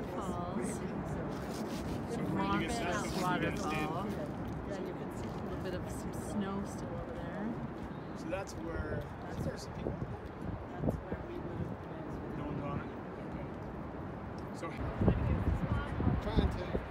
waterfalls. Monstrous waterfall. Yeah, you can see a little bit of some snow still over there. So that's where. That's where some people. That's where we would have been. No one's on it. Okay. So. Trying to.